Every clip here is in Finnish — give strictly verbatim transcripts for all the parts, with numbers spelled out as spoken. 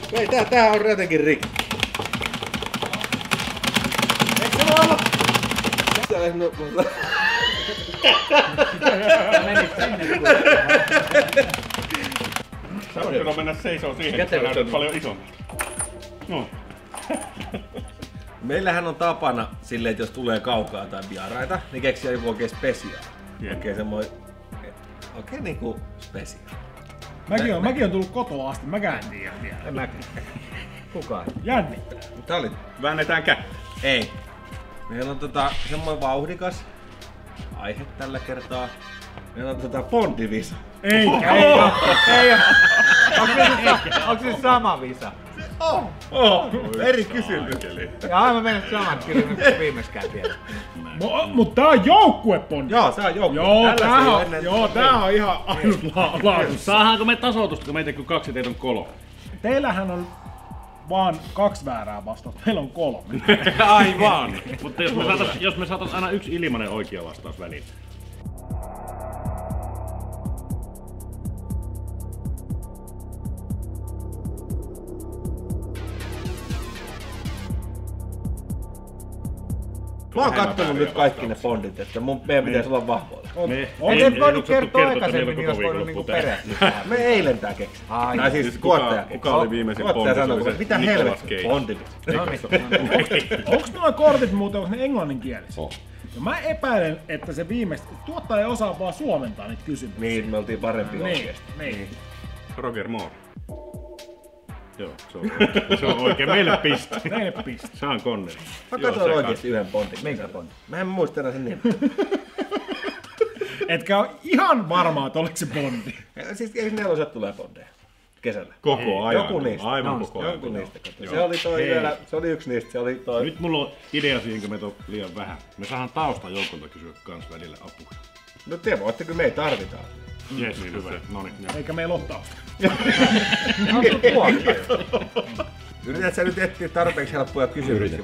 Ei, tää, tää on jotenkin rikki. Eikö se voi olla? Sä olet no... Menit sinne. Sä voit kyllä mennä seisoo siihen, että sä näytät paljon isommalta. No. Meillähän on tapana silleen, että jos tulee kaukaa tai vieraita, niin keksiä joku oikein spesiaali. Yeah. Oikein semmoinen... Oikein niinku spesiaali. Mäkin on, mäkin on tullut kotoa asti, mäkään en tiedä vielä. En mäkin. Kukaan? Jännittää. Tää oli... Väännetään kättä. Ei. Meillä on tota semmoinen vauhdikas aihe tällä kertaa. Meillä on tota Bondivisa. Eikä, Ei oo, ei oo. Onko se sama visa? Oh, oh. Eri kysymys. Ja aivan mennyt samat kysymykset viimeiskään vielä. Mo, mut tää on joukkuepondi. Joo, se on joukkue. Joo, tää on, ennen... joo, tää on ihan ainutlaatuista. Saadaanko me tasoitusta, kun meitä kun kaksi teitä on kolme? Teillähän on vaan kaksi väärää vastausta, meillä on kolme. Aivan! Mutta jos me saatais, jos me saatais aina yksi ilmanen oikea vastaus väliin. Mä oon kattonut nyt kaikki ne Bondit, että mun, meidän pitäisi olla vahvoilla. Me Oot et voinut kertoa aikaisemmin, niin olisi voinut niinku perehtyä. Me eilen tää keksi. Ai. Tai siis tuottaja keksi. Kuka oli viimeisin Tuottaja Bondi? sanoi, että mitä helvettiä, Bondit. No niin. Onks nuo kortit muuten, onko ne englanninkielisiä? Oh. Ja mä epäilen, että se viimeistä, tuottaja ei osaa vaan suomentaa niitä kysymyksiä. Niin, me oltiin parempi Niin, oikeesti. niin. Roger Moore. Joo, se on, se on oikein. Meille piste. Meille piste. Sean Connery. Mä katsoin oikeesti yhden Bondin. Minkä Bondi? Mä en muista enää sen nimen. Etkä oo ihan varmaa, että oliko se Bondi. Siis ei neloset tulee Bondeja kesällä. Koko ajan. Joku niistä. Aivan koko ajan. Joku niistä. Katso. Se oli toi vielä, se oli yksi niistä, se oli toi... Nyt mulla on idea siihen, kun meitä on liian vähän. Me saadaan taustan joukolta kysyä kans välillä apua. No te voitte, kun me ei tarvitaan. Jes, niin hyvä. Noniin. Eikä meillä ole tausta. On sun tuottaja. Yrität sä nyt etsiä tarpeeksi helppoja kysymyksiä?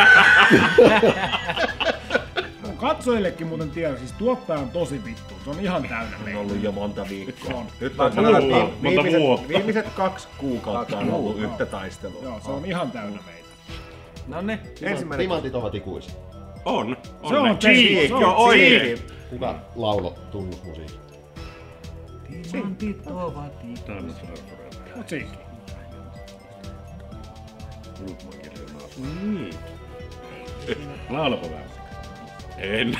Mun katsojillekin muuten tiedän, siis tuottaja on tosi vittu. Se on ihan täynnä On meitä. ollut jo monta viikkoa. On. Nyt on Monta sanotaan, vuotta. että Monta viimeiset, vuotta. viimeiset kaksi kuukautta on ollut Joo. yhtä taistelua. Joo, se on ihan täynnä meitä. No niin. Ensimmäinen Timantit ovat ikuisia. On. Se on ne. Cheek, se on Joo, oikein. Kuka laulo tunnusmusiikki? Timantit ovat Diamond Forever. Mut Cheek. Niin. Laulapa vähän. En.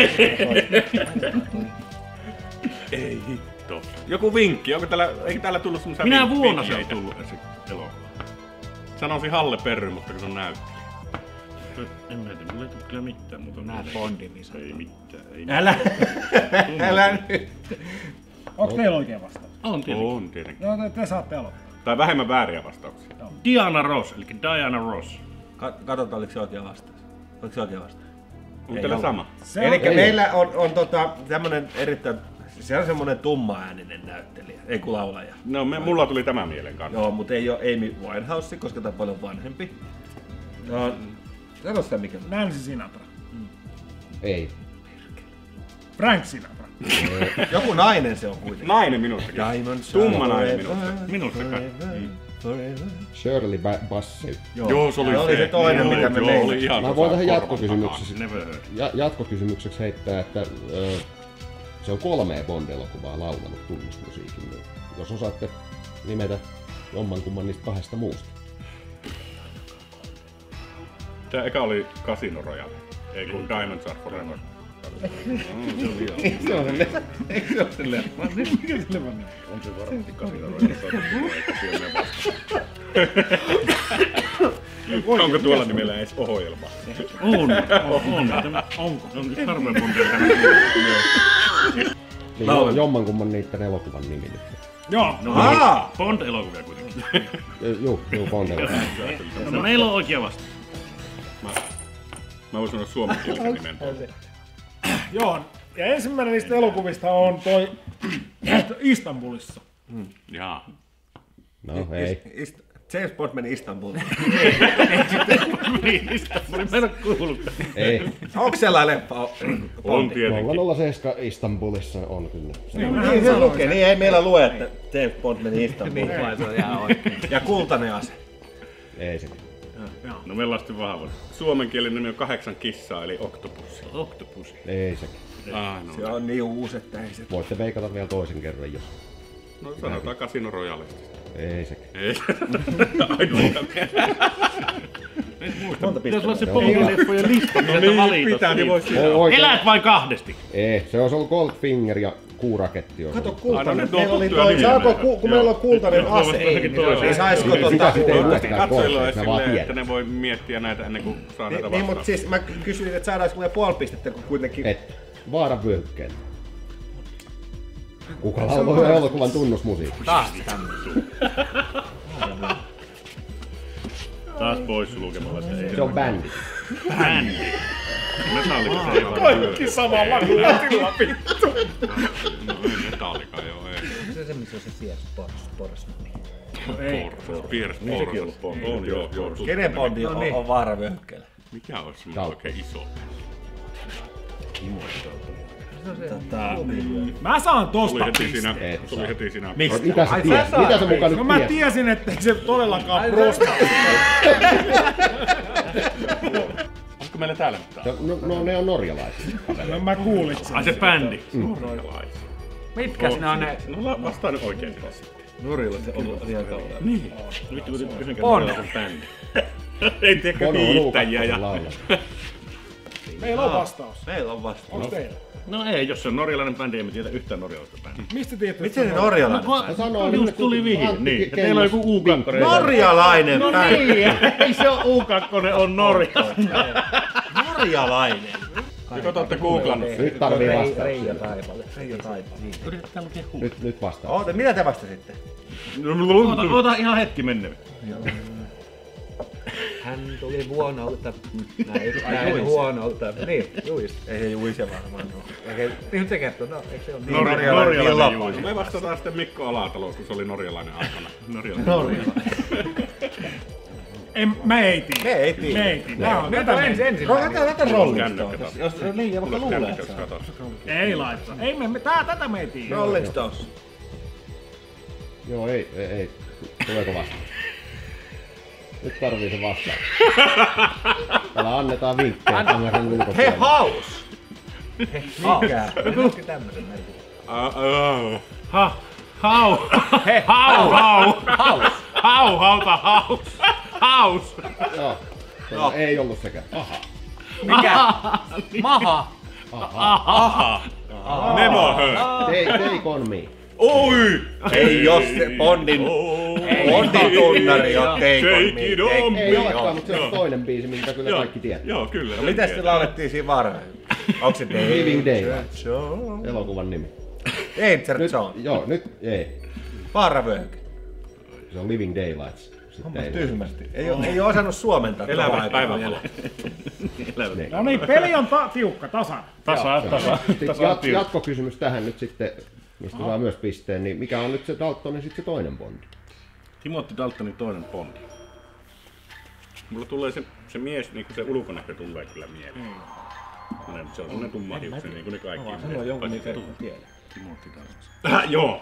Ei hitto. Joku vinkki. Onko täällä, eikö täällä tullut semmosia Minä vink- vuonna se on vinkkiä? tullut esi elokuva. Sanoisin Halle Perry, mutta kun se on näyttelijä. En mä tiedä, mulla ei tule kyllä mitään muuta. Näet Bondin, niin se Ei mitään, ei Älä! Älä nyt! Onks teillä oikea vastaus? On tietenkin. On tietenkin. Joo, te, te saatte aloittaa. Tai vähemmän vääriä vastauksia. Diana Ross, eli Diana Ross. Ka- Katsotaan, oliko se oikea vastaus. Oliko se oikea vastaus? Onko teillä sama? Se Eli on, meillä on, on tota, tämmönen erittäin... Se on semmonen tumma-ääninen näyttelijä, ei kun laulaja. No, me, mulla tuli tämä mieleen kanssa. Joo, mutta ei oo Amy Winehouse, koska tää on paljon vanhempi. No, sano sitä mikä. Nancy Sinatra. Ei. Frank Sinatra. Joku nainen se on kuitenkin. Nainen minustakin. Diamonds Tumma are nainen forever, minusta. Minusta kai. forever, forever. Shirley Ba- Bassey. Joo, se oli Se oli se toinen, Joo, mitä me joo, meillä. oli ihan Mä voin tähän korvan jatkokysymyksessä, Never heard. ja, jatkokysymykseksi heittää, että ö, se on kolmea Bond-elokuvaa laulanut tunnusmusiikin. Niin jos osaatte nimetä jommankumman niistä kahdesta muusta. takaa. Tää eka oli Casino Royale. Ei kun Diamonds Are Forever. Mm, se oli joo. Se on se leffa. Eikö se ole se leffa? Mikä se leffa nimi? On se varmasti Casino Royale. Eikä siellä vasta. Onko tuolla nimellä edes ohjelma? On, on, on. Tämä- Onko? On nyt harvoin Bondia tänä Niin jo, jommankumman niiden elokuvan nimi nyt. Joo, No, Aa! Bond-elokuvia kuitenkin. Juu, juu, Bond-elokuva. No meillä on oikea vastaus. Mä, mä voin sanoa suomenkielisen nimen. joo. Ja ensimmäinen niistä elokuvista on toi Istanbulissa. Jaa. No ei. Ist- James Bond meni Istanbuliin. Istanbulin, mä en oo kuullut. Ei. Onko sellainen leffa? On tietenkin. nolla nolla seitsemän Istanbulissa on kyllä. Se on. Niin se lukee, niin ei meillä lue, että James Bond meni Istanbuliin. Vai se on ihan oikein. Ja kultainen ase. Ei se. No meillä on sitten vahva. Suomenkielinen nimi on kahdeksan kissaa, eli oktopussi. Oktopussi. Ei se. Ah, no. Se on niin uusi, että ei se... Voitte veikata vielä toisen kerran, jos. No sanotaan Casino Royale. Ei se. Ei. Ainoa. Monta Pitäis olla se pistettä. Bondin-leffojen lista, mitä no niin, pitää, niin voi Oi, oikein. Elät vain kahdesti. Ei, se olisi ollut Goldfinger ja Kuuraketti. Kato Aina kultainen, nyt on meillä oli tuttuja toi, nimiä saako, meillä. ku, kun meillä on kultainen Joo, ase, toivottavasti toiseen. niin saisiko Sitä tota... sitten ei luokkaan Katsojilla kolme, olisi mä vaan silleen, että tiedän. ne voi miettiä näitä ennen kuin saa näitä Niin, niin mutta vastaan. siis mä kysyin, että saadaanko me puoli pistettä, kun kuitenkin... Et, vaaran vyöhykkeen. Kuka lauloi elokuvan tunnusmusiikki? Taas tämmöinen. Taas pois lukemalla se. Se on bändi. Bändi. Metallica se ei vaan kaikki Samalla kuulotilla vittu. No ei Metallica joo, ei. Se se, missä on se Pierce Brosnan. Porras, Pierce Porras. On joo, joo. Kenen Bondi on, on vaaravyöhykkeellä? Mikä olisi semmoinen oikein iso? Tota, Mä saan Tuli tosta heti siinä, Et tuli saa. heti siinä. Mistä? Mitä sä tiesit? Mitä sä mukaan No nyt mä tiesit? tiesin, että ei se todellakaan prosta. Onko meillä täällä mitään? No, no ne on norjalaisia. No mä kuulin sen. Ai se bändi. Norjalaisia. Mitkäs ne on ne? No la- vastaa nyt oikein kanssa. Norjalaiset on vielä kauan. Niin. Vittu kun kysyn Bond. kerran bändi. Ei tiedä Bono on hiihtäjiä ja... laulaa. Meillä on vastaus. Meillä on vasta. Onks teillä? No ei, jos se on norjalainen bändi, emme tiedä yhtään norjalaista bändiä. Mistä tiedätte? Miten se norjalainen? No sanoo, Just nyt, tuli kun vihje, Antti niin. Ja Kengäs teillä on joku U kaksi. vinkkari. Norjalainen No bändi. niin, ei se on U kaksi, on Norja. Norjalainen. Nyt otatte googlannut. Nyt tarvii vastata. Reijo Taipale. Reijo Taipale. Yritetään lukea Hu. Nyt, nyt vastaa. Oota, mitä te vastasitte? Ota, ota ihan hetki menne. Hän tuli huonolta. Näin, näin huonolta. Niin, Juis. Ei se Juise varmaan ole. Okei, nyt se kertoo. No, eikö se ole niin? Norjalainen Norjalainen Norjalainen Juise. Juise. Me vastataan sitten Mikko Alatalo, kun se oli norjalainen aikana. Norjalainen. Norjalainen. En, mä ei tiedä. Me ei tiedä. Me ei tiedä. Tää on Nyt tätä on me- ensin ensin. Rokataan tätä Rolling Kännykkä Stones. taas. Jos Liija vaikka Mulla luulee, kännykkä, että jos se on. katot. Ei laittaa. Ei me, me tää, tätä me ei tiedä. Rolling Stones. Joo, ei, ei, ei. Tuleeko vastaus? Nyt tarvii se vastaus. Täällä annetaan vinkkejä tämmöisen He ulkopuolella. House! Mikä? Nyt tämmösen merkitys. Ah, ah. Ha, hau, hau, hau, Haus. hau, hauta, haus, haus. Joo. No. Ei ollut sekään. Aha. Mikä? Maha. Never heard. Take, take on me. Oi! Ei jos se Bondin, Bondin tunnari on Take On Me. Take it Take- on Ei me. olekaan, mutta se on Joo. toinen biisi, minkä kyllä Joo. kaikki tietää. Joo, kyllä. No mitäs se laulettiin siinä varmaan? Onko se Living Daylight. Zone? Elokuvan nimi. Danger Nyt, Zone. joo, nyt ei. Vaaravyöhyke. Se on Living Daylights. Sitten ei. Tyhmästi. Ei, oo, ei oo osannut suomentaa. Elävät tuolla päivänvalot. Niin. No niin, peli on ta- tiukka, tasan. Tasa, tasa, Sitten tasa. jat, jatkokysymys tähän nyt sitten, mistä saa myös pisteen, niin mikä on nyt se Daltonin sitten se toinen Bondi? Timothy Daltonin toinen Bondi. Mulla tulee se, se mies, niin kuin se ulkonäkö tulee kyllä mieleen. Mm. Se on semmonen tummahiuksen, niin kuin ne kaikki. Mä sanon jonkun, mikä ei tiedä. Timothy Dalton. Äh, joo.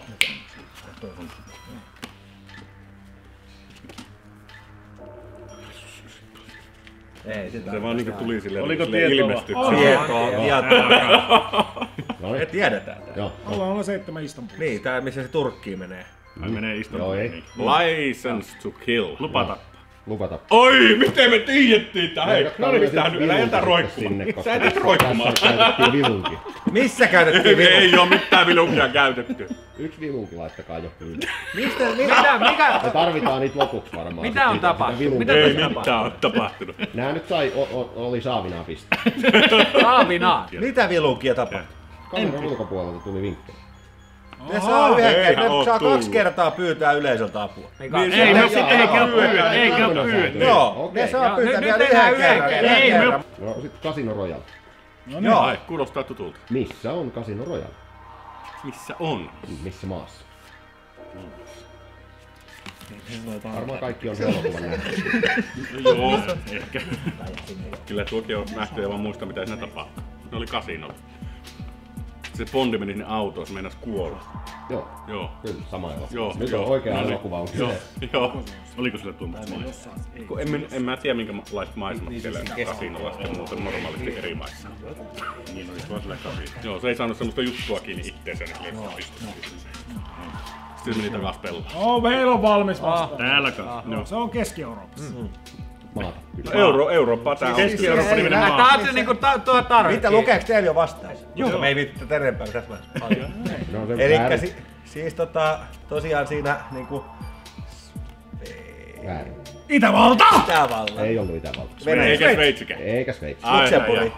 Ei, sitä Se vaan niinku tuli silleen, Oliko silleen tietoa? ilmestyi. Tietoa, tietoa. No Me niin, tiedetään tää. joo. Ollaan olla seitsemän Istanbul. Niin, tää missä se Turkkiin menee. Hän menee Joo, Istanbuliin. ei. Niin. License to kill. Lupata. Lupata. Oi, miten me tiedettiin tää? Hei, Leikatkaa no niin, myös tää nyt älä jätä vilunki roikkumaan. sinne, koska Sä jätät roikkumaan. Tässä käytettiin vilunki. Missä käytettiin vilu? Ei oo mitään vilunkia käytetty. Yksi vilunki laittakaa jo kyllä. Mistä, mi- Mitä, mikä? Me tarvitaan niitä lopuksi varmaan. Mitä Sitten on niitä- tapahtunut? sitä vilunkia. Mitä Ei tässä mitään oo tapahtunut. Nää nyt sai, o, o, oli Saavinaa piste. Saavinaa. mitä vilunkia tapahtui? Kameran ulkopuolelta tuli vinkkejä. Ne saa yhden eihän kerran, oo ne saa kaksi tullut. kertaa pyytää yleisöltä apua. Ei, Niin ei, se- Ei, Jaa, no sit ei jaa, käy jaa, pyydä, ei käy tämmönen pyydä. sääntö. Joo, Okei. ne saa Joo, pyytää nyt- vielä nyt yhden tehdään kerran. yhden yhden Ei, me- kerran. No sit Casino Royale. No niin. Joo. Ai, kuulostaa tutulta. Missä on Casino Missä on? Missä maassa? Varmaan kaikki on se elokuvan nähty. Joo, ehkä. Kyllä tuokin on nähty ja vaan muista mitä siinä tapahtui. Ne oli kasinolla. Se Bondi meni sinne autoon, se meinasi kuolla. Joo, Joo. kyllä, sama elokuva. Joo, Nyt joo. on oikea No niin. elokuva on Joo, kyse. joo. Oliko sille tuommoista maista? Kun En, en, en mä tiedä minkälaiset maisemat siellä kasinolla ja muuten normaalisti eri maissa. Niin olisi vaan sillä kasilla. Joo, se ei saanut semmoista juttua kiinni itteensä. Niin sitten se meni takas pellaan. Oh, meillä on valmis vastaus. Täällä kanssa. No, se on Keski-Euroopassa. Maata, No, kyllä. Euro, Eurooppaa tää on. Keski-Eurooppa niminen maa. Tää on se niinku ta- tuo tarkki. Mitä lukeeks teillä jo vastaus? Joo. Me ei vittu enempää tässä vaiheessa. Ne on sen Elikkä väärin. si- siis tota, tosiaan siinä niinku... Väärin. Itävalta! Itävalta. Ei ollut Itävalta. Venäjä. Eikä Sveitsikään. Eikä Sveitsi. Ai, ai, Luxemburg. ai.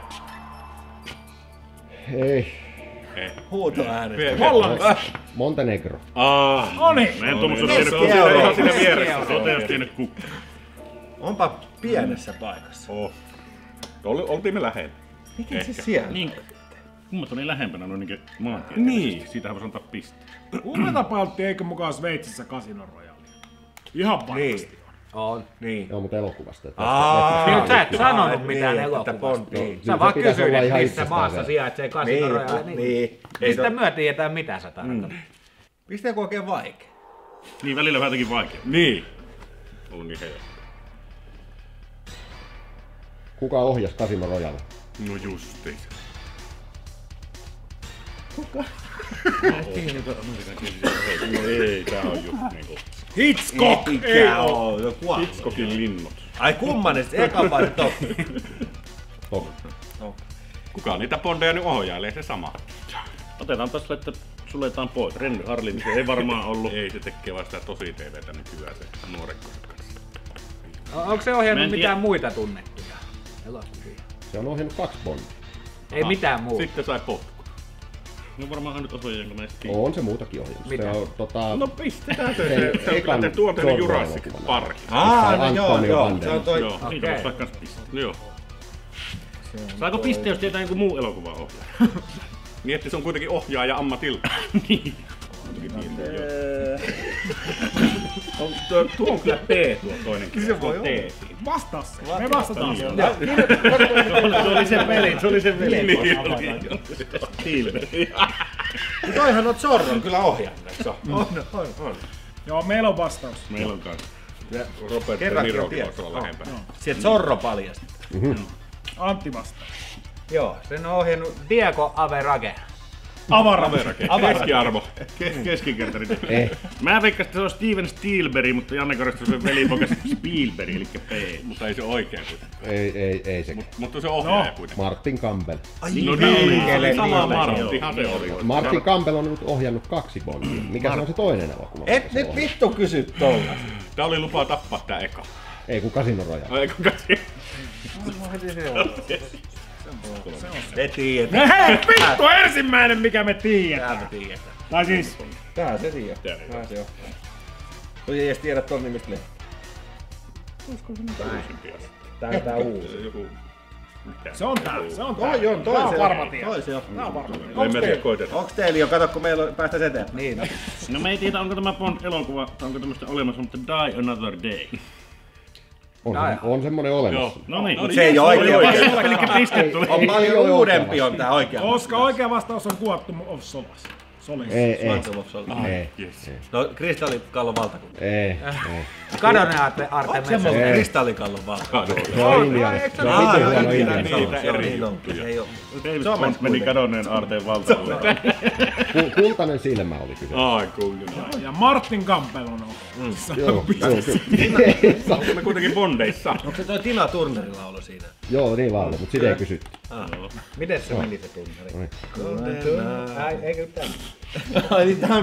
Ei. Huutoäänestys. Hollanti! Montenegro. Ah, No niin. Mä en tuommoista se tiennyt on siinä ihan kukkaa. siinä vieressä. Sote jos tiennyt kukkaa. Onpa pienessä paikassa. Oh. Ol, oltiin me lähellä. Miten se Ehkä. siellä? Niin. Kummat oli lähempänä noin niinkö maantieteellisesti. Niin. Siitähän voisi antaa piste. Ummeta-paltti eikö mukaan Sveitsissä Casino Royale? Ihan varmasti. Niin. On. Niin. Joo, mutta elokuvasta. Että Aa, Nyt sä et niin, sanonut niin, mitään että elokuvasta. Bond- niin. Sä vaan se pitäisi olla kysyit, ihan missä itsestään maassa selvä. sijaitsee Casino Royale. Niin, niin. Ei Mistä to- myö tiedetään mitä sä tarkoitat? Mistä joku oikein vaikea? Niin välillä vähän jotenkin vaikea. Niin. Ollut niin helppo. Kuka ohjasi Casino Royale? No justiis. No ei, tää on just niinku Hitchcock! Ei Mikä oo. on? Joku kuollut. Hitchcockin linnut. Ai kummanen, se eka vai toki? Top. Kuka niitä bondeja nyt ohjailee, se sama. Otetaan tässä, että suljetaan pois. Renny Harlin, niin se ei varmaan ollut. Ei, se tekee vaan sitä tosi T V:tä nykyään se nuorekkoset kanssa. Onko se Mä ohjannut en tiedä. mitään muita tunnettuja elokuvia? Se on ohjannut kaksi Bondia. Ei mitään muuta. Sitten sai potku. No varmaan nyt osui, jonka mä edes tiedän. On se muutakin ohjannut. Mitä? Se on tota... No pistetään se, Sen se, se on ekan kyllä te tuonteinen Zorro Jurassic elokuvan. Park. Aa, no joo, Antonio joo. Se Banderas. on toi... Joo, Siitä Okei. voisi vaikka piste. joo. Saako piste, jos tietää joku muu elokuva ohjaa? Niin, että se on kuitenkin ohjaaja ammatilta. Niin. On, tuo, tuo on kyllä P tuo toinenkin. Se voi T. olla. Vastaa se. Me vastataan siihen. Se oli se peli, se oli se peli. Niin, Tilbe. Toihan on Zorron kyllä ohjannut, eikö se ole? on, on, on. Joo, meillä on vastaus. Meillä on kanssa. Robert De Kerrankin on Nirokin tietty. voisi olla lähempänä. Sieltä Zorro paljasti. Antti vastaa. Joo, sen on ohjannut Diego Average. Avara. Keskiarvo. Ke- Keskikertari. Eh. Mä veikkasin, että se on Steven Spielberg, mutta Janne korjasi sen velipokas Spielberg, eli P. Mutta ei se oikein kuitenkaan. Ei, ei, ei se. Mutta se ohjaaja No. kuitenkin. Martin Campbell. No niin, Perkele, sama niin, Marttihan se oli. Martin Campbell on nyt ohjannut kaksi Bondia. Mikä se on se toinen elokuva? Et mikä se nyt ohjaa? vittu kysy tolla. Tää oli lupa tappaa tää eka. Ei kun Casino Royale. No eikö kasi? Te tiedät. Hei, vittu ensimmäinen mikä me tiedetään. Tää me tiedetään. Tai siis, Tää se tiedät. Tää se on. Toi ei edes tiedä ton nimistä lehtiä. Tää tää uusi. Joku... Mitä? se on tää. Se on tää. Toi on, toi Tää on se varma on. tieto. Toi se on. Tää on varma tieto. En mä tiedä, koitetaan. Onks teillä jo, kato kun meillä on, päästäis eteenpäin. Niin, no. No me ei tiedä, onko tämä Bond-elokuva, tai onko tämmöistä olemassa, mutta Die Another Day. On, Jaa. se, on semmonen olemassa. No niin. Mut se ei oo oikea vastaus. Pelkkä piste tuli. On Ei paljon ole uudempi oikea on tää oikea Koska oikea vastaus on kuvattu of Solas. Solis. Ei, ei, ei, Yes. No kristallikallon valtakunta. ei, ei. Kadonne Arte Artemis. Semmoinen Ei. kristallikallon valtakunta. Se on Indiana. Se on Aa, vitun no huono Indiana, Indiana. niin on, se on, eri niin on. juttuja. Se ei oo. David Suomessa Bond meni kuitenkin. kadonneen aarteen valtalle. Ku- Kultainen silmä oli kyse. Ai kuinka. Ja Martin Campbell on ollut. Joo, joo, kyllä. Me kuitenkin bondeissa. Onko se toi Tina Turnerin laulu siinä? Joo, niin laulu, mutta sitä ei kysytty. Miten se meni se tunnari? Noin. Ai, eikö tämä? Ai niin tämä.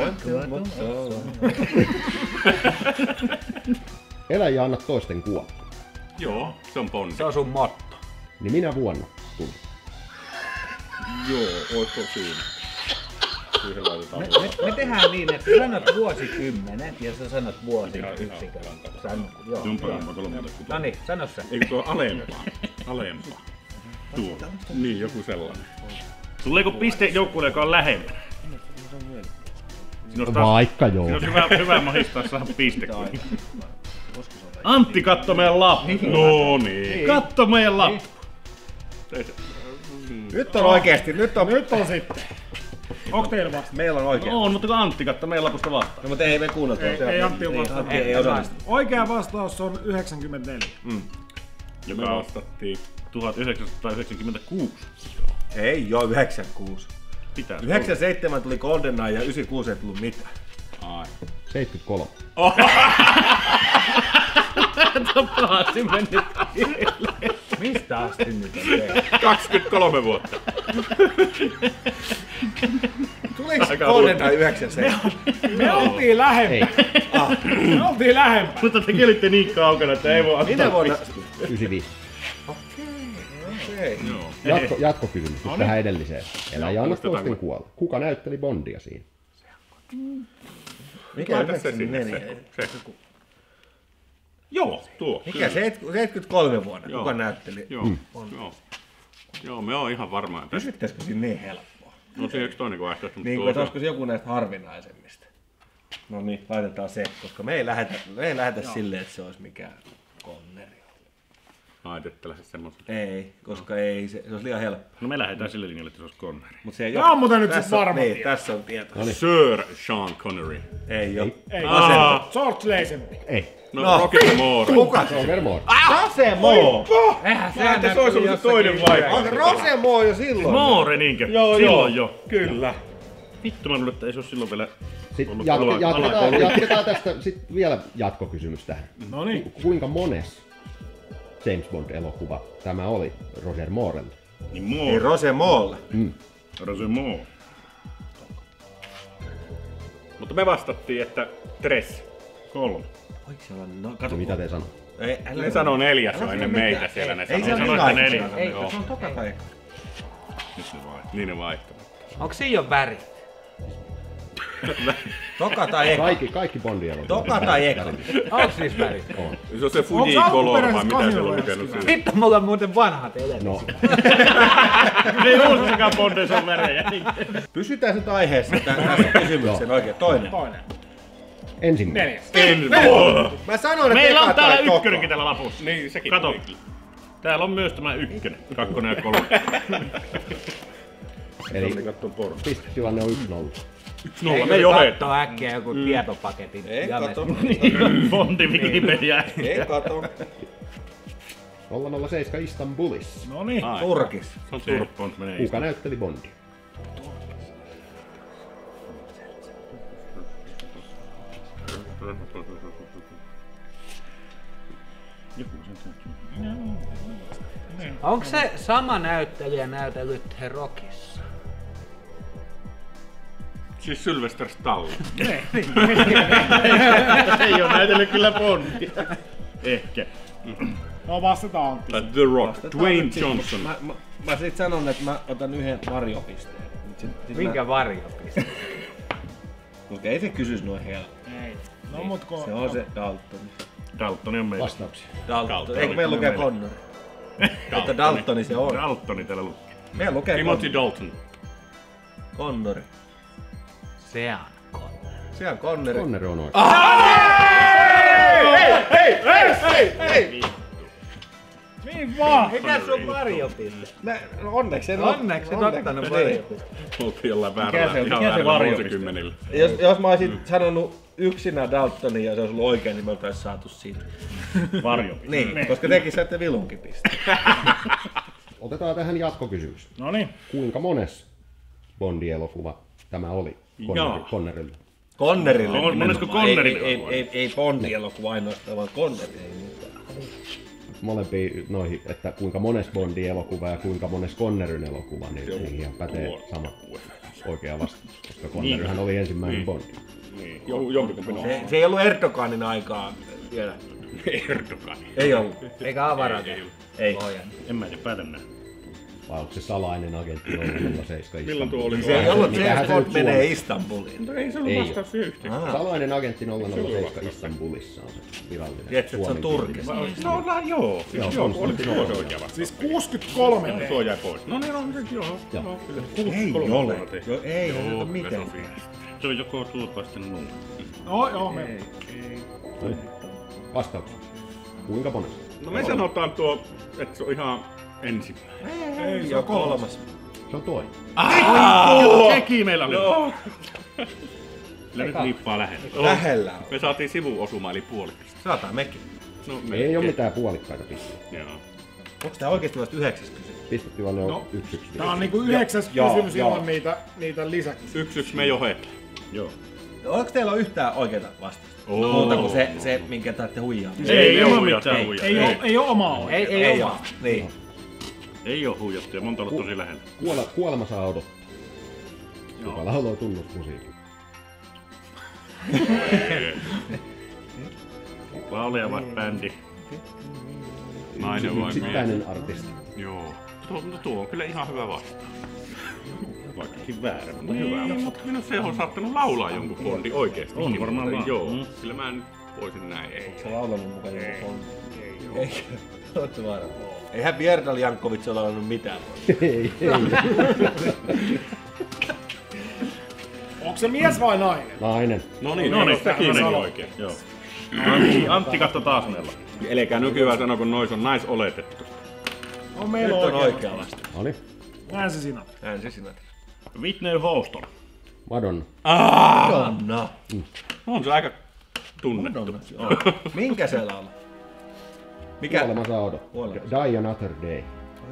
Elä ja anna toisten kuolla. Joo, se on bondi. Se on sun motto. Niin minä vuonna tuli. Joo, ootko siinä? Siihen laitetaan. Me, me, me tehdään niin, että sä sanot vuosikymmenen ja sä sanot vuosiyksikön. San, joo, Jumpa, joo. jumpa, kolme kuusi. No niin, sano se. Eikö tuo alempaa? Alempaa. Tuo. Niin, joku sellainen. Tuleeko piste joukkueelle, joka on lähempänä? Vaikka joo. Siinä olisi hyvä, hyvä mahistaa saada piste. Antti, katso meidän lappu. No niin. Katso meidän lappu. Nyt on oikeesti, nyt on... Nyt on sitten. Onko teillä vasta? Meillä on oikein. No on, mutta kun Antti katso meidän lapusta vastaan. No mutta ei me kuunneltu. Ei, ei Antti on vastaan. Antti ei osallistu. Oikea vastaus on yhdeksänkymmentäneljä. Mm. Ja me vastattiin tuhatyhdeksänsataayhdeksänkymmentäkuusi. Ei joo, yhdeksänkymmentäkuusi. Pitää. yhdeksänkymmentäseitsemän tuli GoldenEye ja yhdeksänkymmentäkuusi ei tullut mitään. Ai. seitsemänkymmentäkolme. Pahasti mennyt pieleen. Mistä asti nyt on tehty? kaksikymmentäkolme vuotta. Tuliko GoldenEye yhdeksänkymmentäseitsemän? Me oltiin lähempää. Ah. Me oltiin lähempää. Mutta te kelitte niin kaukana, että ei voi antaa. Minä vuonna? yhdeksänkymmentäviisi. Okei. Joo. Jatko, jatkokysymys nyt tähän edelliseen. Elä ja anna muistetaanko? toisten kuolla. Kuka näytteli Bondia siinä? Mikä Laita se sinne. yhdeksänkymmentäneljä? Se. se. Joo, tuo. Mikä seitsemänkymmentäkolme vuonna? Joo. Kuka näytteli? Joo, joo. Joo, me on ihan varmaan. Pysyttäisikö siinä niin helppoa? No se yksi toinen vaihtoehto, mutta Niin kuin, tuo että se- olisiko se joku näistä harvinaisemmista? No niin, laitetaan se, koska me ei lähetä, me ei lähetä silleen, että se olisi mikään Conneri. Ai, ette lähde semmoista. Ei, koska ei, se, se olisi liian helppo. No me lähdetään sille linjalle, että se olisi Conneri. Mut se ei Tää on muuten nyt tässä sit varma Niin, tieto. tässä on tieto. Sir Sean Connery. Ei oo. Ei. Aa, George Lazenby. Ei. no, No. Roger Moore. Kuka? Roger Moore. Rosemo! Eihän Mä ajattelin, se olisi ollut se toinen vaihtoehto. On Rosemo jo silloin. Moore niinkö? Joo, Silloin joo. jo. Kyllä. Vittu mä luulen, että ei se ole silloin vielä... Sitten Ollut jatke, ala- jatketaan, alakoulu. jatketaan tästä sit vielä jatkokysymys tähän. No niin. Ku- Kuinka mones James Bond-elokuva tämä oli Roger Moorelle? Niin Ei Moore. Rosemolle. Mm. Roger Moore. Mutta me vastattiin, että Tres. Kolme. Voiko se olla no, kato. Mitä te sanoo? Ei, älä Ne sanoo neljäs on ennen meitä siellä. Ne Ei se sanoo. ole sanoi, niin että aikaisin. neljä. Ei, Joo. se on toka Tai- Nyt se vai. Niin ne vaihtaa. Onko siinä jo väri? Toka tai eka? Kaikki, kaikki Bond-elokuvat. Toka tai eka? Onko siis väri? On. Se on se Fuji Onks Color vai alkuperäisessä mitä se on kasinolla lukenut joskus? siinä. Vittu, mulla on muuten vanhat elementit. No, Ei uusissakaan Bondeissa on värejä. Pysytään nyt aiheessa tä- tässä kysymyksen oikein. Toinen. Toinen. ensimmäinen. Neljäs. Mä sanoin, että Meillä eka on täällä tai toka. ykkönenkin täällä lapussa. Niin, sekin Kato. tuli. Täällä on myös tämä ykkönen. Kakkonen ja kolme. Eli pistetilanne on yksi nolla. Nolla, me johdetaan. Kattoo äkkiä joku tietopaketin. Ei James kato. Bondi Wikipedia. Ei kato. nolla nolla seitsemän Istanbulissa. No niin. Ai, Turkis. se on se. Turpont menee Kuka istumaan. näytteli Bondia? Onko se sama näyttelijä näytellyt The Rockissa? Siis Sylvester Stallone. Ei oo näytellyt kyllä Bondia. Ehkä. No vastataan Antti. Tai The Rock. Dwayne Johnson. Mä, mä, mä sit sanon, että mä otan yhden varjopisteen. Sit, sit Minkä mä, varjopiste? koska ei se kysys noin helppo. Ei. No mut ko... Se on se Dalton. Daltoni on meillä. Vastauksia. Dalton. Dalton. Eikö meillä lukee Meillä. Connor? Että Daltoni se on. Daltoni täällä lukee. Meillä lukee Timothy Connor. Dalton. Connori. Se on Connor. Se on Connori. Connery on oikein. Niin vaan. Mikä sun varjopiste? Mä, no onneksi en Onneksi et ottanut varjopiste. Oltiin jollain Mikä väärällä, se on? ihan Mikä se väärällä varjopiste? vuosikymmenillä. Jos, jos mä olisin sanonut yksinä Daltonin ja se olisi ollut oikein, niin me oltais saatu siitä. Varjopiste. Niin, koska tekin saatte vilunkin piste. Otetaan tähän jatkokysymys. No niin. Kuinka mones Bondi-elokuva tämä oli Connery, Jaa. Connerylle? Connerille. On- monesko nimenomaan. Connerin Ei, ei, elokuva? ei, ei Bondi-elokuva ainoastaan, vaan Conneri. Molempia noihin, että kuinka mones Bondi-elokuva ja kuinka mones Conneryn elokuva, niin niihin pätee sama oikea vastaus. Koska Conneryhän oli ensimmäinen Bondi. Niin, jo- jompikumpi on. Se, se ei ollut Erdoganin aikaa vielä. Erdogan. Ei ollut. Eikä avarakin. Ei. En mä tiedä, päätä näin. Vai onko se salainen agentti nolla nolla seitsemän? Milloin tuo oli? Se ei ollut Mikähän James se Bond nyt menee Suomessa? Istanbuliin. No ei se ollut Ei vastaus siihen yhteen. Salainen agentti nolla nolla seitsemän Istanbulissa on se virallinen. Tiedätkö, että se on suomenkielinen. Turkissa? No no, joo. Joo, Joo, on se. oliko tuo se oikea vastaus? Siis kuusikymmentäkolme teet. Tuo jäi pois. No niin, on se, joo. Joo. Joo, kyllä. Ei Kolme ole. vuonna tehty. Jo, ei Joo, ole kyllä se miten. on fiesta. Se on joko suut vai sitten nuu. No joo, me... Vastauksia. Kuinka monesta? No me sanotaan tuo, että se on ihan ensimmäinen. Ei, se on kolmas. Se on toinen. Sekin meillä oli. Joo. Kyllä nyt liippaa lähellä. Lähellä on. Me saatiin sivuosuma eli puoliksi. Saataan mekin. No, Ei oo mitään puolikkaita pisteitä. Joo. Onks tää oikeesti vasta yhdeksäs kysymys? Pistetilanne on No. yksi yksi. Tää on niinku yhdeksäs Joo, kysymys joo. ilman niitä, niitä lisäkysymyksiä. Yksi yksi me johdetaan. Joo. Onko teillä yhtään oikeeta vastausta? Oo. Muuta kuin se, se minkä taatte huijaa. Ei, ei oo huijaa, mitään ei. huijaa. Ei, oo, ei oo omaa oikea. Ei, ei, Ei ei oo. Niin. Ei oo huijattu ja monta ollut tosi lähellä. Kuole, kuolema saa odottaa. Kuka lauloo tunnusmusiikin? Laulaja vai bändi? Nainen vai mies? Yksittäinen artisti. Joo. Tuo, no tuo on kyllä ihan hyvä vastaus. Vaikkakin väärä, mutta Niin, hyvä. mutta minusta se on saattanut laulaa jonkun bondi oikeesti. On varmaan Mutta vaan. Joo, Mm. sillä mä nyt voisin näin. Ei. Se laulanut mukaan joku on. Ei. Ootte varma. Eihän Vierdal Jankovic ole laulanut mitään. Ei, ei. Onko se mies vai nainen? Nainen. No niin, No no niin, niin, sekin no meni niin. oikein. Joo. Antti, Antti katso taas meillä. Elikää nykyään sano, kun nois on naisoletettu. On meillä Nyt on oikea. oikea vasta. Noniin. Näin se sinä. Näin se sinä. Whitney Houston. Madonna. Madonna. On se aika tunnettu. Minkä se laulaa? Mikä? Kuolema saa odottaa. Kuolema. Die Another Day.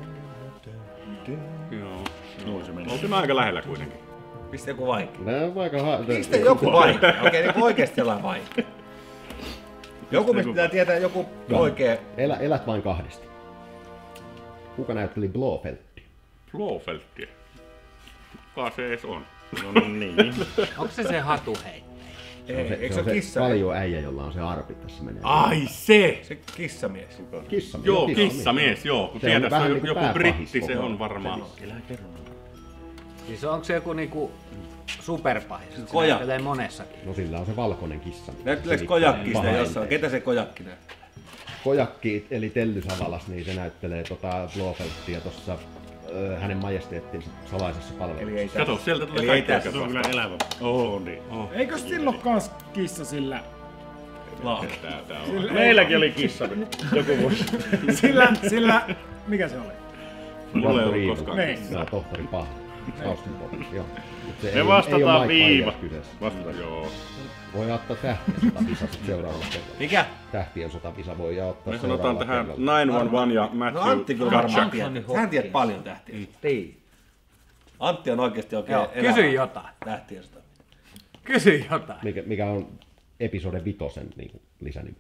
Joo. Noin se meni. On se aika lähellä kuitenkin. Pistä joku vaikea. Nää on aika ha... Pistä joku vaikea. Okei, niin oikeesti sellainen vaikea. Joku mistä pitää tietää joku oikee. Elä, elät vain kahdesti. Kuka näytteli Blofeldtia? Blofeldtia. Kuka se ees on? No niin. Onko se se hatu hei? Ei, Se, eikö se se on ole se kissa? paljon äijä, jolla on se arpi tässä menee. Ai se! Se kissamies. Kissa. Joo, kissamies, joo. Kun Se on tiedät, se vähän on niinku joku pääpahis britti, se koko on ajan. varmaan. Siis onko se joku niinku superpahis? Se Koja. näyttelee monessakin. No sillä on se valkoinen kissa. Näytteleekö Se kojakki sitä paha jossain? enteinen. Ketä se kojakki näy? Kojakki, eli Telly Savalas, niin se näyttelee tota Blofeldtia tossa ö, hänen majesteettinsa salaisessa palveluksessa. Eli ei tää. Kato, sieltä tulee Eli kaikki ei oikeat Se on kyllä vastaukset. elävä. Oo, niin. Eikö sillä oo kans kissa sillä? Tää, tää on. Meilläkin oli kissa nyt. Joku vuosi. Sillä, sillä, mikä se oli? Mulla ei Walter ollut Eagle. koskaan. Niin. Joo, tohtori Paha. Austin Powers, joo. Mut se Me ei- ei oo vastataan Mike viiva. Myers kyseessä. Vastataan. Joo. Voi ottaa tähtien sotavisa sit seuraavalla kerralla. Mikä? Tähtien sotavisa voi ottaa Me sanotaan seuraavalla tähän kerralla. yhdeksän yksi yksi ja No Matthew Antti kyllä varmaan Gatchak. tietää. Sähän tiedät paljon tähtiä. Tii. Antti on oikeesti oikein Joo, elävä kysy jotain. tähtien sota. Kysy jotain. Mikä, mikä on episode vitosen niin kuin lisänimi?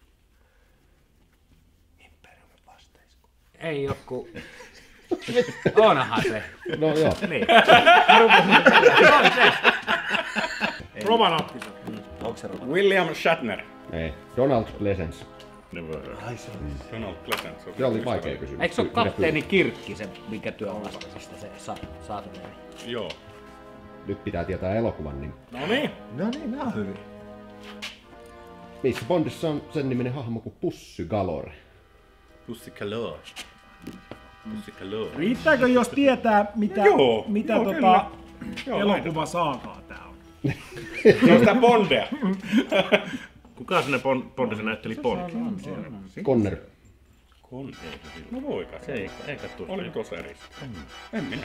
Ei joku... Onhan se. No joo. Niin. Se on se. Roman Appisa. Onko se Roma? William Shatner. Ei. Donald Pleasence. Never. Ai se on. Donald Pleasant. Se oli vaikea kysymys. Eikö se ole Minä kapteeni Kirkki se, mikä työ on vasta, mistä se saa, saa tulee? Joo. pyydän. Nyt pitää tietää elokuvan nimi. No niin. No niin, nää on hyvin. Missä Bondissa on sen niminen hahmo kuin Pussy Galore? Pussy Galore. Pussy Galore. Riittääkö jos tietää mitä, Joo, mitä joo, tota kyllä. Joo, elokuva saakaa tää on? Se on sitä Bondia. Kuka sinne Bon- Bondissa näytteli Bond? Conner. Kon. No voi kai. Se ei, eikä tuossa. Oli tuossa eri. En minä.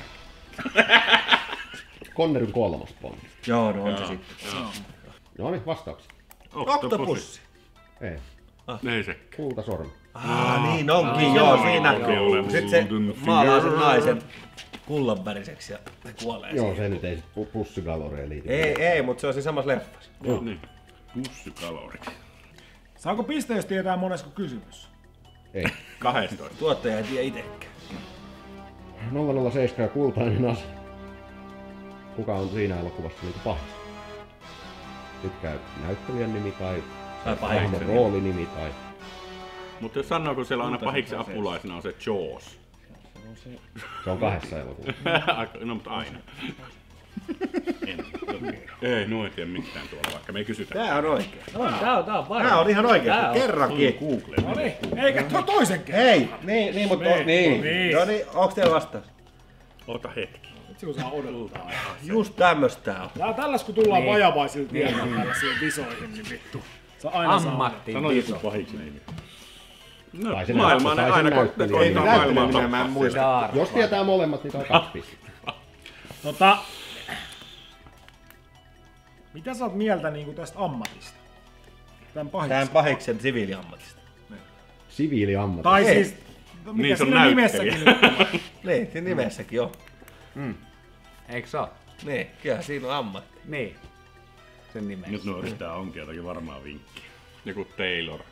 Connerin kolmas Bond. Joo, no on se sitten. No niin, vastauksia. Oktopussi. Ei. Ei se. Kultasormi. Ah, niin onkin, joo, siinä. Joo. Sitten se maalaa sen naisen kullanväriseksi ja se kuolee Joo, siihen. se nyt ei sit pu- Pussy Galoreen liity. Ei, ei, mutta se on siinä samassa leffassa. Joo. Niin. Pussy Galore. Saako piste, jos tietää monesko kysymys? Ei. kaksitoista. Tuottaja ei tiedä itekään. nolla nolla seitsemän ja kultainen ase. Kuka on siinä elokuvassa niinku pahis? Nyt käy näyttelijän nimi tai Tai hahmon pahiksen. roolinimi tai... Mutta jos sanoo, kun siellä on aina pahiksi apulaisena on se Jaws. Se on kahdessa elokuvassa. Aika- no, mutta aina. Ei, no ei tiedä mitään tuolla, vaikka me ei kysytä. Tää on oikein. On, tää on, tää on varma. Tää on ihan oikein. Tää on. Kerrankin. Google. No niin. Eikä tuo toisen kerran. Hei, niin, niin, mutta niin. niin. No niin, onks teillä vastaus? Ota hetki. Vitsi kun saa odottaa. Just tämmöstä tää on. Tää tällais kun tullaan Niin. vajavaisilta Niin. viemään tällaisiin visoihin, niin vittu. Se aina saa. Ammattiin Sano joku viso. pahiksi nimi. No, Tai se maailmaa ne näyttö- tai aina se ko- näyttelijä. koittaa Ei, maailmaa näyttelijä mä en tappaa. muista. Dark. Jos tietää molemmat, niin on kaksi pistettä. Tota... Mitä sä oot mieltä niinku tästä ammatista? Tän Tää on pahiksi. pahiksen siviiliammatista. Siviiliammatti. Tai Ei. siis... No, mikä Niin, se on siinä näyttelijä. nimessäkin nyt on? Niin, siinä nimessäkin on. Eikö se oo? Niin, kyllä siinä on ammatti. Niin. Sen nimessä. Nyt ne yrittää onkia jotakin varmaa vinkkiä. Joku Taylor.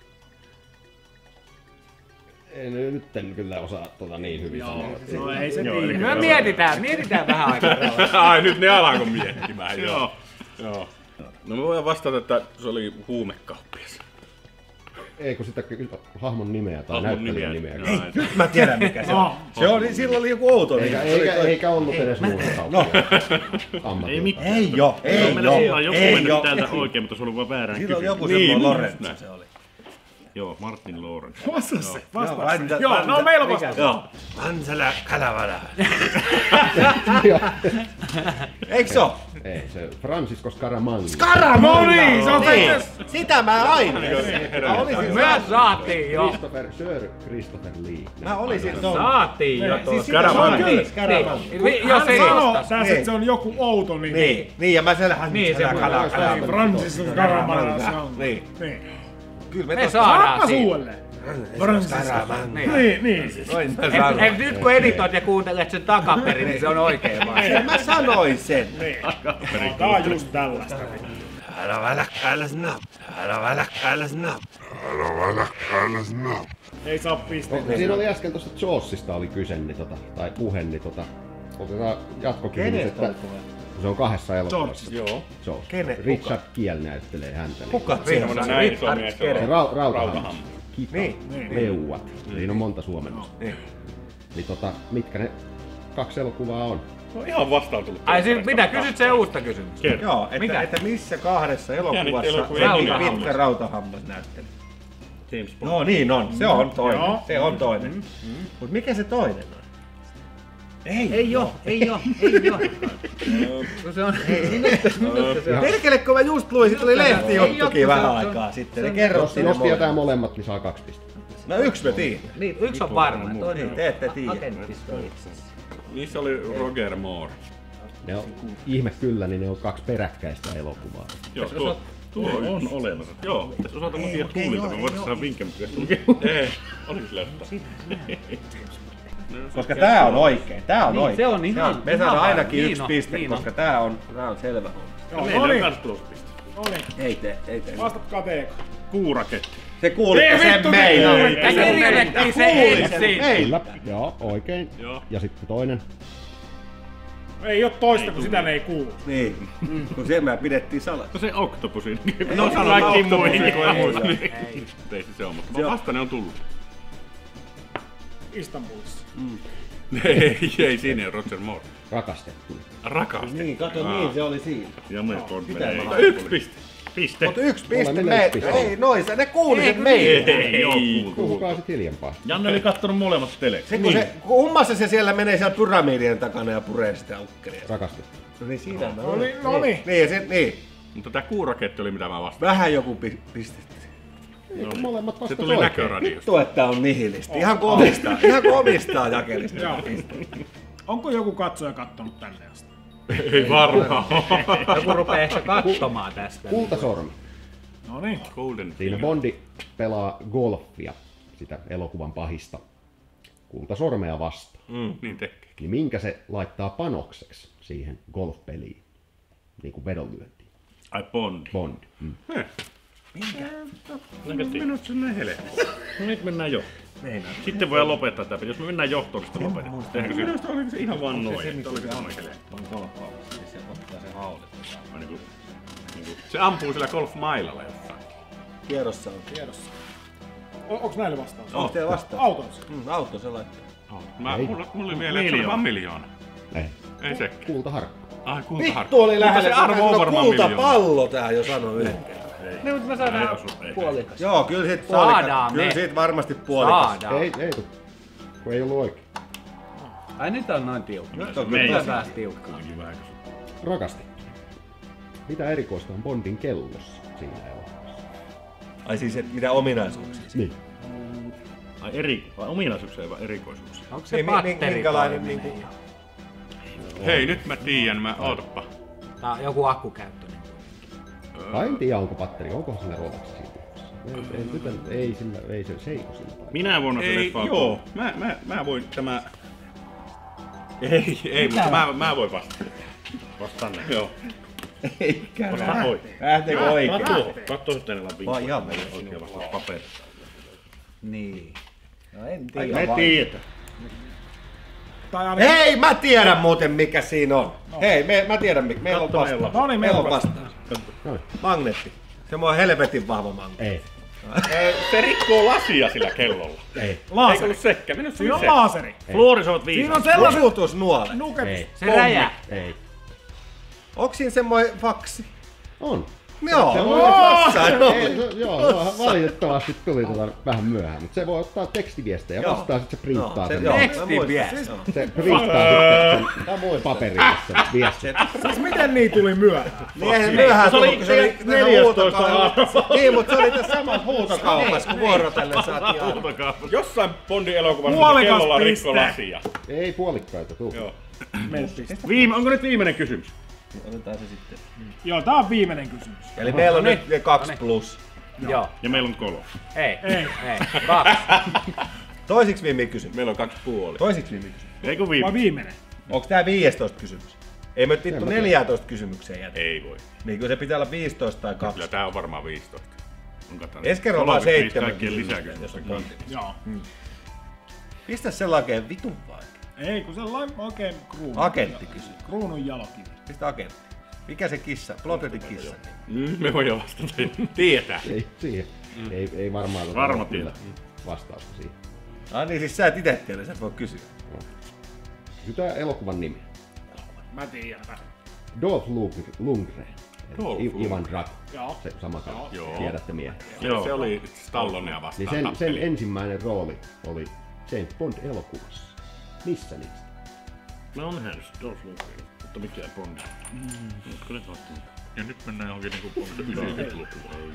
En, nyt en kyllä osaa tota niin hyvin sanoa. No ei se Joo, tiedä. No mietitään, mietitään vähän aikaa. Ai nyt ne alako miettimään, joo. Joo. No me voidaan vastata, että se oli huumekauppias. Ei kun sitä kyllä hahmon nimeä tai Hahmon näyttelijän nimeä. nimeä. Joo. Ei. Nyt mä tiedän mikä se on. No. Se oli, silloin oli joku outo Eikä, nimi. eikä, eikä ollut edes nuuskakauppias. Ei Ei mitään. Ei jo, Ei ei meillä jo, on joku ei mennyt jo. täältä oikein, mutta se oli vaan väärään Siinä on kysymys. joku Niin, semmoinen just Lorenzo näin. se oli. Joo, Martin Lorenz. Vasta se, vasta Joo, se. Vanta- Joo, no Vanta- meillä on vasta. Joo. Vansala Kalavala. Joo. Eikö se oo? Ei, se Francisco Scaramanga. Karamalla! No niin, se on niin. se- Sitä mä aina. Mä olisin, Myös saatiin jo. Christopher, Sir Christopher Lee. mä olisin ton. Saatiin jo Siis tuossa. sitä se on kyllä Scaramanga. Niin, Jos Hän ei sanoo vastaa. tässä, että se on joku outo nimi. Niin, niin ja mä selhän Niin, se voi olla. Ei, Francis Caramana se on. Niin. Niin. Kyllä me Me tosta saadaan Saappa siitä. suulle. Francis. Niin. Niin, niin. noin mä Et, sanoin. et nyt kun editoit ja kuuntelet sen takaperin, niin se on oikein vaan. Sen mä sanoin sen. Tää on just tällaista. Älä välä älä snap. Älä välä älä snap. Ei saa pisteitä. Siinä oli äsken tuosta Jawsista oli kyse, niin tota, tai puhe, niin tota, otetaan jatkokysymys, Kenestä että se on kahdessa elokuvassa. Joo. Jaws. Kene- Richard Kiel näyttelee häntä. Niin Kuka se on? Semmoinen näin iso mies. se ra- rautahammas. Rautahammas. Kita, Niin, leuat. Siinä on monta suomennosta. Niin. Niin tota, mitkä ne kaksi elokuvaa on? No ihan vastaan tullut. Ai siis mitä, kysyt se uutta kysymystä? Kerro. Joo, että, Mikä? että missä kahdessa niitä elokuvassa elokuvia niin on? pitkä rautahammas näytteli? James Bond. No niin on, se on toinen. Joo. Se on toinen. Mut mikä se toinen on? Ei, Ei oo, ei oo, ei oo. No se on, minusta se on. Perkele, kun mä just luin, sit oli lehtijuttukin Ei oo, vähän se on- aikaa sitten. Ne se on- kerrot Jos, sinne jos tietää molemmat. molemmat, niin saa kaksi pistettä. No yksi me tiedän. Niin, yksi on varma, toinen Niin, te ette tiedä. agenttisto. Niissä oli Roger Moore. Ne on, ihme kyllä, niin ne on kaksi peräkkäistä elokuvaa. Joo, tuo, Tuo on olemassa. joo. Jos osataan lukea tuulilta, me voitaisiin saada vinkkejä, mutta jos lukee. Ei, oliko sillä jotain? Koska tää on oikein, tää on Niin, oikein. se on ihan- Me ihan saadaan varma. ainakin Niin yksi on, piste, niin on. koska tää on, tää on selvä homma. Joo, Meillä no on niin. kans tulospiste. No niin. Ei te, ei te. Vastatkaa Teeko. Kuuraketti. Se kuulitte Ei sen vittu, meidän. ei, Ja kirjoitettiin se ensin. Kyllä, joo, oikein. Joo. Ja sitten toinen. Ei oo toista, kun sitä ne ei kuulu. Niin, kun sen mä pidettiin salassa. No se Octopusin. No, No sanotaan kaikkiin Octopusin, muihin. kun ei muista. Ei se se on, mutta vasta ne on tullut. Istanbulissa. Ei, ei siinä ole Roger Moore. Rakastettu. Rakasti. Niin, kato, niin se oli siinä. Ja me Bond ei. Mutta yksi piste. Piste. Mut yksi piste Molemmille me, yksi piste. ei noin, se- ne kuuli sen meidän. Ei oo kuultu. Puhukaa sit hiljempaa. Janne oli kattonut molemmat telekat. Se, kun se, kummassa se siellä menee siellä pyramidien takana ja puree sitä ukkelia. Rakastettu. No niin, siinä mä No niin, no niin. Niin, ja sit, niin. Mutta tää kuuraketti oli mitä mä vastaan. Vähän joku pi- pistettiin. Eikö molemmat Se vastat tuli oikein? näköradiosta. Vittu, että on nihilisti. Ihan kun omistaa, ihan kun omistaa jakelista. Joo. Onko joku katsoja kattonut tänne asti? Ei varmaan. Joku rupee ehkä katsomaan tästä. Kultasormi. No niin. Golden Siinä Finger. Bondi pelaa golfia, sitä elokuvan pahista. Kultasormea vastaan. Niin tekee. Niin minkä se laittaa panokseksi siihen golfpeliin? Niin kuin vedonlyöntiin. Ai Bondi. Bondi. Mm. Minut sinne helvettiin. No nyt mennään jo. Sitten voidaan lopettaa tämä. Jos me mennään johtoon, niin sitten lopetetaan. Tehdäänkö se? Minusta oliko se ihan vaan noin. Että oliko se noin helvettiin. Ai niinku... niinku... Se ampuu sillä golfmailalla jossain. Tiedossa on. Tiedossa. O- onks näille vastaus? Onko teillä vastaan? Autossa. Mm, auto se laittaa. Mä, Ei. mulla, mulla oli mieleen, että se oli vaan miljoona. Ei. Ei sekään. Kultaharkko. Ai kultaharkko. Vittu oli Mutta lähellä. se arvo on varmaan miljoona. kultapallo tää jo sanoi yhden. Niin, mutta me Ei saadaan osu, ei. puolikas. Joo, kyllä siitä Saadaan puolikas. me. Kyllä siitä varmasti puolikas. Saadaan. Ei, ei tuu. Kun ei ollut oikein. Ai nyt on noin tiukka. Nyt on Meillä kyllä on taas tiukkaa. Rakastettu. Mitä erikoista on Bondin kellossa siinä elokuvassa? Ai siis, et mitä ominaisuuksia? Niin. Ai eri, vai ominaisuuksia vai erikoisuuksia? Onko se Niin, mi- mi- batteri minkälainen toiminen niinku- jo? Hei, nyt mä tiedän, mä ootappa. Tää on joku akkukäyttöinen. Tai en tiedä, onko patteri, onko sillä Rolex siinä? Ei, ei, nyt en- ei, sillä, ei se seiko sillä. Minä vuonna se Ei, leffa on joo, mä, mä, mä voin tämä... Ei, ei, mutta mä, mä voin vastata. vastaan näin. Joo. Eikä Vastaan oi. lähteekö oikein? Katso, katso sitten enää Vaan ihan meidän oikea vastaus paperi. Niin. No en Me tiedä. tiedetään. Tai ainakin... Hei, mä tiedän muuten mikä siinä on. Hei, me, mä tiedän mikä. Meillä on Katso, meillä vastaus. on. No niin, meillä on meillä on vastaus. Noin. Magneetti. Semmoinen helvetin vahva magneetti. Ei, Se rikkoo lasia sillä kellolla. ei, Eikö Laaseri. ollut sekkä? Minusta se Siinä oli on se. laaseri. Fluorisoit Siinä viisas. on sellaiset Osuutusnuole. nuket. ei, Se räjää. ei. Onko siinä semmoinen faksi? On. Joo, Se se voi- jossain Ei, oli. se- joo, no, valitettavasti tuli tota vähän myöhään, mutta se voi ottaa tekstiviestejä ja Joo. vastaa sitten se printtaa se- sen. joo, mä Tekstin muistan. viesti. Joo. Se printtaa sitten sen paperille sen viestin. Siis miten niin tuli myöhään? Niin eihän myöhään Se oli tullut, kun se oli se neljästoista huutokaupassa. Niin, mutta se oli tässä samassa huutokaupassa, kun vuorotellen saatiin aina. Jossain Bondin elokuvassa Puolikas kellolla piste. rikko lasia. Ei puolikkaita tuu. Joo. Viime, onko nyt viimeinen kysymys? Otetaan se sitten. Joo, tää on viimeinen kysymys. Eli meillä on No nyt ne kaksi plus. Joo. Ja meillä on kolme. Ei. Ei. Ei. Kaksi. Toisiksi viimeinen kysymys. Meillä on kaksi puoli. Toisiksi viimeinen kysymys. Eikö Vai viime? viimeinen? Onko tää viisitoista kysymys? Ei me vittu En mä tiedä. neljätoista kysymykseen jätä. Ei voi. Niin kun se pitää olla viisitoista tai Kyllä kaksi. tää on varmaan viisitoista. On katsotaan. Ensi kerralla vaan kolmekymmentäviisi seitsemän kaikkien kysymystä, lisäkysymystä. jos on kontti. Joo. Pistä se lakeen vitun vaikea. Ei, kun sellainen oikein kruunu. Agentti kysyy. Kruunun jalokivi. Pistä agentti. Mikä se kissa? Plotetin kissa. Mm, me voidaan vastata. Tietää. Ei siihen. Ei, ei varmaan tota Varma ole kyllä tietää. vastausta siihen. Ah niin, siis sä et ite tiedä, sä et voi kysyä. Kysytään elokuvan nimi. Mä tiedän. Dolph Lund- Lundgren. Dolph I- Lundgren. Ivan Drago. Joo. Se sama kaveri. Joo. Tiedätte miehen. Joo. Se oli Stallonea vastaan. Niin sen, sen tappeli. ensimmäinen rooli oli James Bond-elokuvassa. Missä niistä? No onhan se Dolph Lundgren, mutta mikä Bondi? Oletko nyt ottanut? Ja nyt mennään johonkin niinku yhdeksänkymmentälukuun.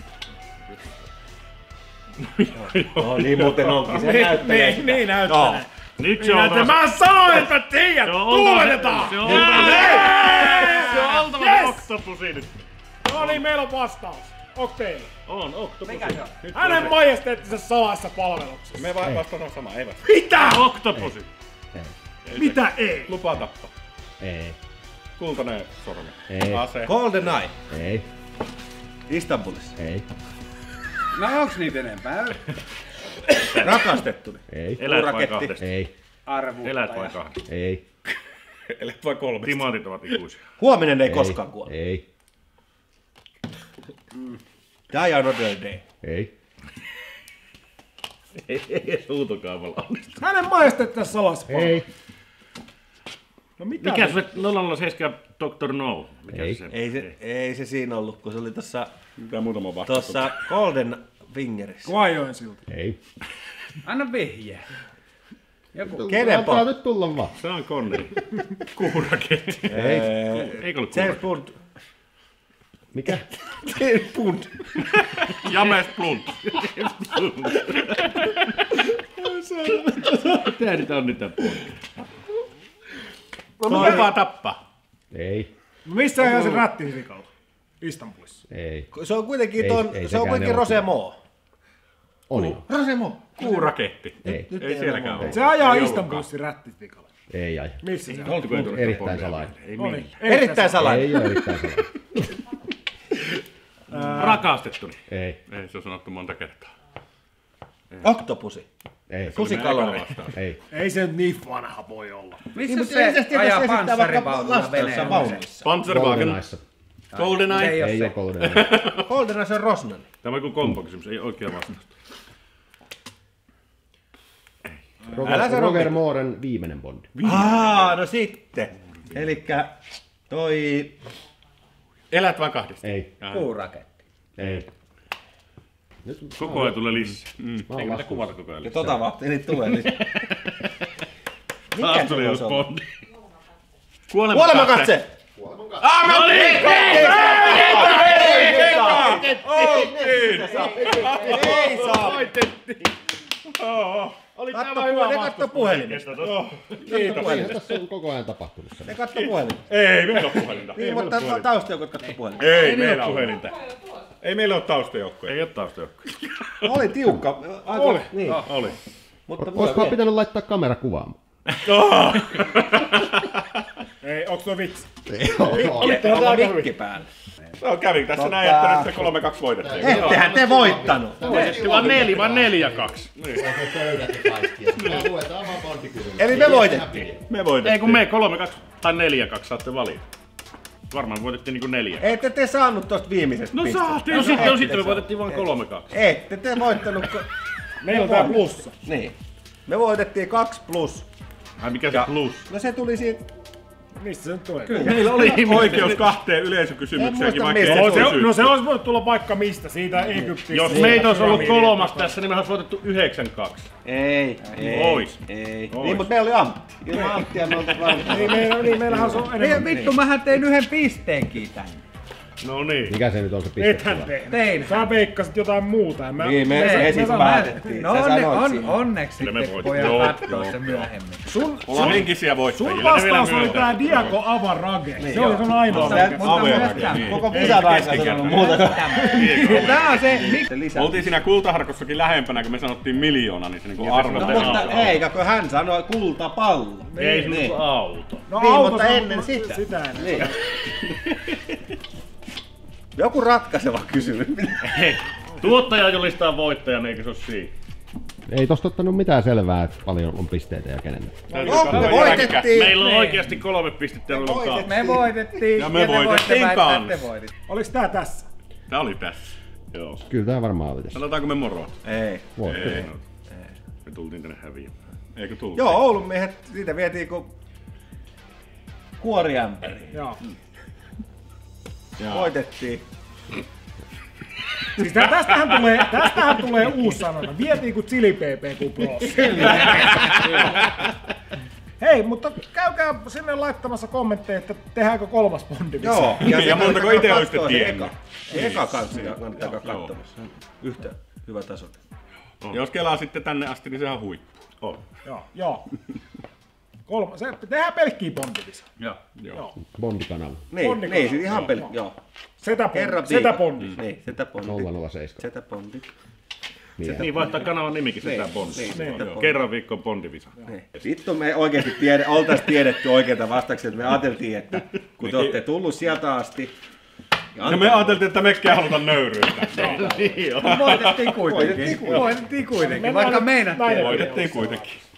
No niin muuten onkin, se näyttelee Niin, sitä. niin näyttelee. Nyt se on Näyttelee. taas... Mä sanoin, että mä tiedän! Se on oltava- Tuuletetaan! Se on oltava... Se on oltava Yes! Octopusi nyt. No niin, meillä on vastaus. Onko teillä? On, Octopusi. Mikä se on? Nyt Hänen majesteettisessa salaisessa palveluksessa. Me va- vastataan sama, ei vasta. Mitä? Octopusi. Ei. Mitä ei? Lupaa tappaa. Ei. Kultainen sormi. Ei. Ase. Golden Eye. Ei. Istanbulissa. Ei. No onks niitä enempää? Rakastettuni. Ei. Elät vai Puuraketti. kahdesta? Ei. Arvuuttaja. Elät vai kahdesta? Ei. Elet vai kolme? Timaatit ovat ikuisia. Huominen ei Ei. koskaan kuole. Ei. Die another day. Ei. Ei edes huutokaavalla onnistu. Hänen majesteettisessa salassa palveluksessa. Ei. No mitä? Mikä se nolla nolla seitsemän doktor No? Mikä Ei. se? Ei se, ei se siinä ollut, kun se oli tossa, Mitä muutama vastaus? tossa Golden Fingerissä. Kvajoen siltä. Ei. Anna vihje. Joku. Kenen Antaa po- nyt tulla vaan. Se on Connery. Kuuraketti. Ei. Eikö ollut James kuuraketti? Bond. Mikä? James Bond. James Blunt. Tää nyt on niitä puolta. Lupaa tappaa. Ei. No missä ihan se rättisikalla? Istanbulissa. Ei. Se on kuitenkin, Ei- ton, ei se on sekään kuitenkin elokuva. Rosemo. Oli. Rosemo. Kuuraketti. Ei. Nyt Ei sielläkään ole. ole. Se ajaa Ei Istanbulissa rättisikalla. Ei ai. Missä se on? Oltiko ei tullut Erittäin Bondia? salainen. Ei Oli. millään. Erittäin salainen. Ei ole erittäin salainen. Rakastettuni. Ei. Ei se on sanottu monta kertaa. Octopusi. Ei. Kusikalori. Ei. Ei se nyt niin vanha voi olla. Missä Mutta se ei se ajaa tietysti esittää vaikka panssarivaunua lastensa veneen? vaunuissa. Panzerwagen. GoldenEyessa. GoldenEye. Ei oo Ei se. ole GoldenEye. Golden se on Rosnan. Tämä on joku kompokysymys, ei oikea vastausta. Roger, Älä sano Roger mitään. Mooren viimeinen Bondi. Aa, no sitten. Elikkä toi... Elät vai kahdesta? Ei. Puuraketti. Ei. Nyt Koko ajan tulee lisää. Mm. oon Eikö niitä vastuussa. kuvata koko ajan Ja lisää? tota vahtia niitä tulee lisää. Taas tuli just Bondi. Kuolemakatse! Ah, me oltiin! Ei saa! Ei saa! Oli Katso tämä hyvä puhelin, ne katso puhelimesta. Eihän tässä on koko ajan tapahtunut se. Ne katso puhelimesta. Ei, meillä on puhelinta. Niin, mutta taustajoukot katso puhelimesta. Ei, meillä on puhelinta. Ei meillä ole taustajoukkoja. Ei oo taustajoukkoja. Oli tiukka. Aika, Oli. Niin. Oli. Mutta Olisikohan pitänyt laittaa kamera kuvaamaan? Ei, onks tuo vitsi? Onko mikki päällä? No kävin tässä näin, että nyt se kolme kaksi voitettiin. Ettehän te voittanut. Voitettiin vaan neljä, vaan neljä kaksi. Eli me voitettiin. Me voitettiin. Ei kun me kolme kaksi tai neljä kaksi saatte valita. Varmaan voitettiin niinku neljä. Ette te saanut tosta viimeisestä No pisteestä. saatiin. No sitten, no sitten me voitettiin vaan kolme kaksi. Ette te voittanut. Ko- Meillä on tää plussa. Niin. Me voitettiin kaksi plus. Ai mikä se plus? No se tuli siitä. Mistä se nyt tulee? Meillä oli Oikeus kahteen yleisökysymykseenkin, En muista vaikka mistä. ei No edes se, olisi no se yhtä. olisi voinut tulla vaikka mistä, siitä Egyptistä. Jos meitä olisi ollut kolmas tässä, niin me olisi voitettu yhdeksän kaksi. Ei, ei, Ois. ei. Ois. Niin, mutta meillä oli Antti. Ilman Anttia me oltais varmaan. Niin, meillä, niin meillähän se on enemmän. Vittu, mähän tein yhden pisteenkin tänne. No niin. Mikä se nyt on se piste? Ethän tehnyt. Tein. Sä veikkasit jotain muuta. Mä, Niin, me, Me- me, me siis vaan päätettiin. No Sä onne, sanoit on, siinä. onneksi Kyllä me sitten voitiin. pojat Joo, kattoo joo, sen myöhemmin. sun, Ollaan sun, henkisiä voittajia. sun ne vielä vastaus oli myöntää. tää Diago Avarage. Se joo. oli sun ainoa. Sä- oikea. Mutta Avera, myös tämä. niin. Koko kisan aikana sanonut muuta kuin Tää on se, miksi se Me lisää. oltiin siinä kultaharkossakin lähempänä, kun me sanottiin miljoona, niin se niinku No, arvotaan. mutta eikä, kun hän sanoi kultapallo. Ei sun Niin. ollut auto. No, Niin, auto mutta se on- ennen sitä. Sitä ennen. Niin. Joku ratkaiseva kysymys. Hei, tuottaja julistaa voittajan, eikö se ole siinä? Ei tosta ottanut mitään selvää, että paljon on pisteitä ja kenelle. Täytyy No, katsoa me jätkää. voitettiin. Meillä on Niin. oikeasti kolme pistettä ja meillä on kaksi. me voitettiin Ja me te voitte voitettiin väittää, kans. että te voititte. Oliks tää tässä? Tää oli tässä. Joo. Kyllä tää varmaan oli tässä. Sanotaanko me moro? Ei. Voi. Ei. Me tultiin tänne häviämään. Eikö tullut? Joo, Oulun miehet, siitä vietiin kun kuoriämpäri. Joo. Voitettiin. Siis tää- tästähän tulee, tästähän tulee uusi sanonta. Vietiin kuin chili pepe kuplos. Hei, mutta käykää sinne laittamassa kommentteja, että tehdäänkö kolmas Bondi. Joo. Ja se montako kannattaa ite olisitte katsoa se tiennyt? eka. Se eka kanssa kannattaa Joo. katsomassa. Yhtä hyvä taso. Jos kelaa sitten tänne asti, niin sehän on huippu. On. Joo, joo. Kolma, se, tehdään pelkkiä Bondivisa. Joo. Joo. Bondikanava. Niin, Bondikanava. niin, siis ihan pel... Joo. Joo. Setä Kerran Bondi. Setä viikossa. Bondi. Niin, setä bondi. nolla nolla seitsemän. Setä bondi. Niin, Niin vaihtaa kanavan nimikin sitä Niin, Bondi. niin, Joo. sitä Bondi. Kerran viikkoon Bondivisa. Niin. Vittu me oikeesti tiede, oltais tiedetty oikeita vastauksia, että me ajateltiin, että kun te olette tullut sieltä asti. Ja me ajateltiin, että mekään haluta nöyryyttää. Niin joo. Voitettiin kuitenkin. Voitettiin kuitenkin. Voitettiin kuitenkin, Mennään vaikka nyt meinattiin. näin. Voitettiin kuitenkin.